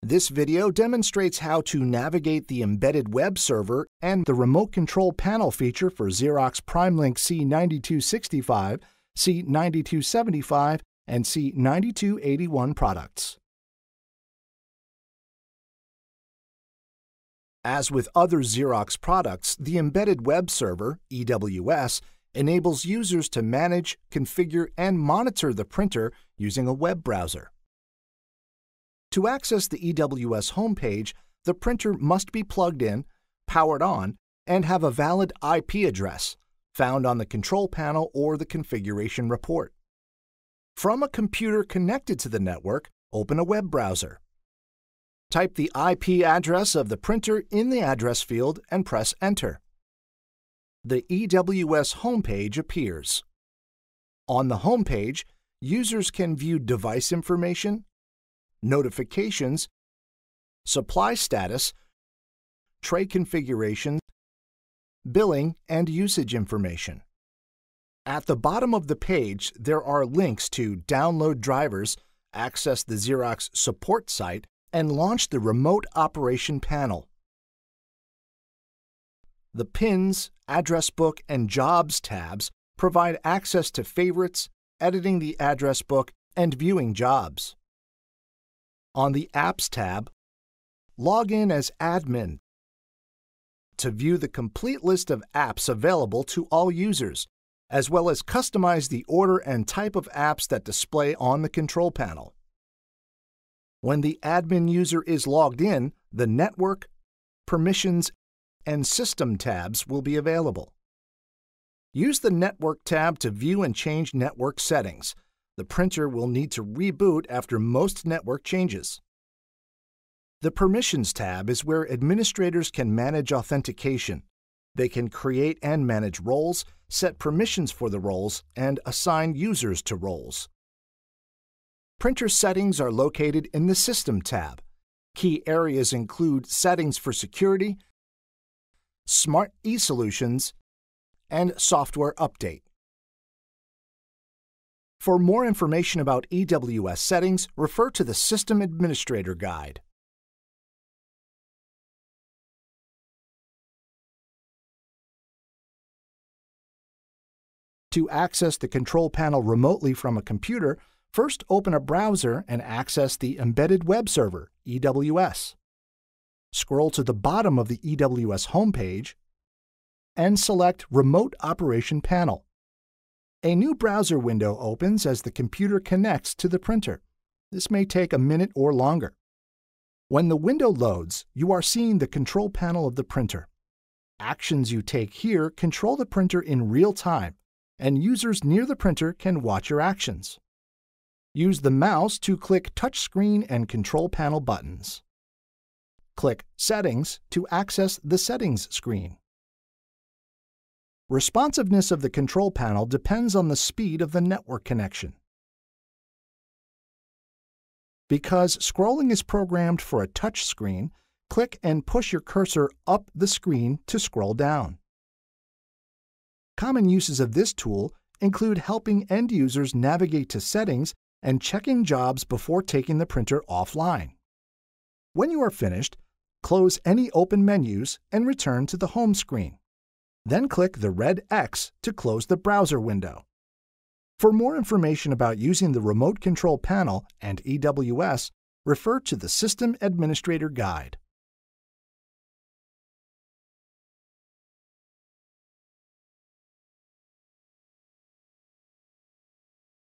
This video demonstrates how to navigate the embedded web server and the remote control panel feature for Xerox PrimeLink C9265, C9275, and C9281 products. As with other Xerox products, the embedded web server, EWS, enables users to manage, configure, and monitor the printer using a web browser. To access the EWS homepage, the printer must be plugged in, powered on, and have a valid IP address found on the control panel or the configuration report. From a computer connected to the network, open a web browser. Type the IP address of the printer in the address field and press Enter. The EWS homepage appears. On the homepage, users can view device information, notifications, supply status, tray configuration, billing, and usage information. At the bottom of the page, there are links to download drivers, access the Xerox support site, and launch the remote operation panel. The Pins, Address Book, and Jobs tabs provide access to favorites, editing the address book, and viewing jobs. On the Apps tab, log in as admin to view the complete list of apps available to all users, as well as customize the order and type of apps that display on the control panel. When the admin user is logged in, the Network, Permissions, and System tabs will be available. Use the Network tab to view and change network settings. The printer will need to reboot after most network changes. The Permissions tab is where administrators can manage authentication. They can create and manage roles, set permissions for the roles, and assign users to roles. Printer settings are located in the System tab. Key areas include settings for security, Smart eSolutions, and software update. For more information about EWS settings, refer to the System Administrator Guide. To access the control panel remotely from a computer, first open a browser and access the Embedded Web Server, EWS. Scroll to the bottom of the EWS homepage and select Remote Operation Panel. A new browser window opens as the computer connects to the printer. This may take a minute or longer. When the window loads, you are seeing the control panel of the printer. Actions you take here control the printer in real time, and users near the printer can watch your actions. Use the mouse to click touchscreen and control panel buttons. Click Settings to access the Settings screen. Responsiveness of the control panel depends on the speed of the network connection. Because scrolling is programmed for a touch screen, click and push your cursor up the screen to scroll down. Common uses of this tool include helping end users navigate to settings and checking jobs before taking the printer offline. When you are finished, close any open menus and return to the home screen. Then click the red X to close the browser window. For more information about using the Remote Control Panel and EWS, refer to the System Administrator Guide.